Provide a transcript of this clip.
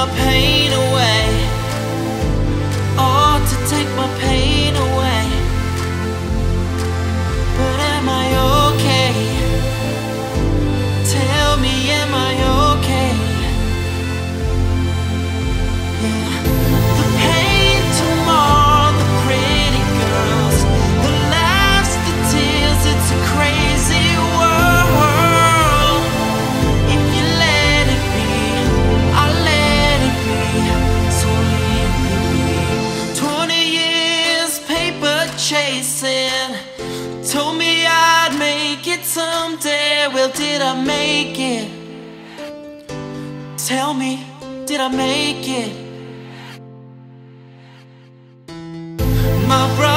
my pain away, oh, to take my pain away. But am I okay? Tell me, am I okay? Yeah. The pain tomorrow, the pretty girls, the laughs, the tears, it's a crazy world. If you let it be, I'll let it be, so leave me be. 20 years paper chasing, told me I'd make it someday. Well, did I make it? Tell me, did I make it? My brother